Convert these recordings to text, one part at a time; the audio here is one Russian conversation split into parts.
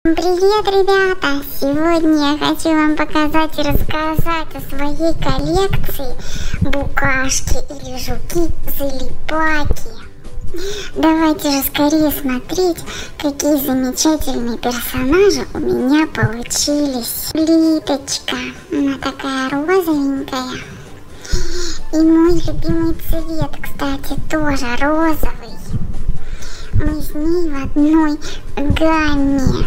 Привет, ребята! Сегодня я хочу вам показать и рассказать о своей коллекции букашки или жуки-залипаки. Давайте же скорее смотреть, какие замечательные персонажи у меня получились. Плиточка, она такая розовенькая. И мой любимый цвет, кстати, тоже розовый. Мы с ней в одной гамме.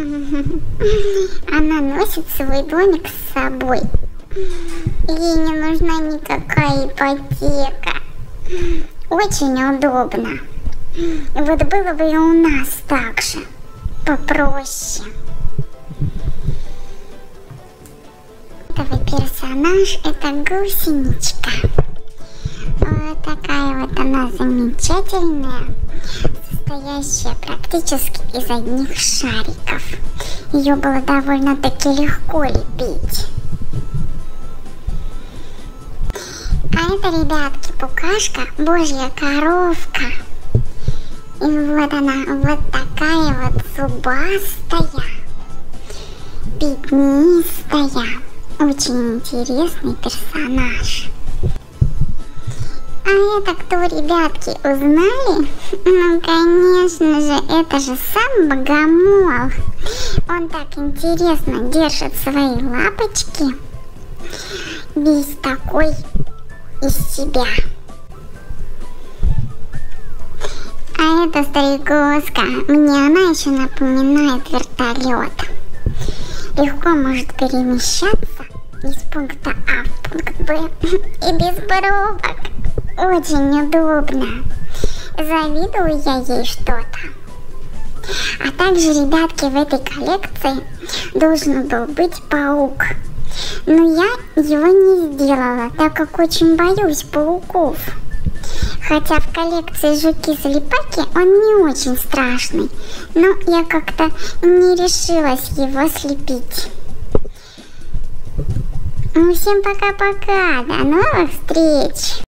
Она носит свой домик с собой. Ей не нужна никакая ипотека. Очень удобно. Вот было бы и у нас так же, попроще. Этого персонаж — это гусеничка. Вот такая вот она замечательная, состоящая практически из одних шариков. Ее было довольно-таки легко лепить. А это, ребятки, букашка, божья коровка. И вот она, вот такая вот зубастая, пятнистая. Очень интересный персонаж. А это кто, ребятки, узнали? Ну, конечно же, это же сам богомол. Он так интересно держит свои лапочки. Весь такой из себя. А это стрекозка. Мне она еще напоминает вертолет. Легко может перемещаться из пункта А в пункт Б и без бровок. Очень удобно. Завидую я ей что-то. А также, ребятки, в этой коллекции должен был быть паук. Но я его не сделала, так как очень боюсь пауков. Хотя в коллекции жуки-залипаки он не очень страшный. Но я как-то не решилась его слепить. Ну, всем пока-пока. До новых встреч.